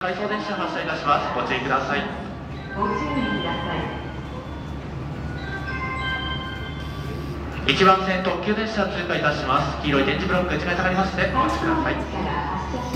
回送電車発車いたします。ご注意ください。 ご注意ください。 1番線特急電車通過いたします。黄色い電磁ブロック内側に下がりますのでお待ちください。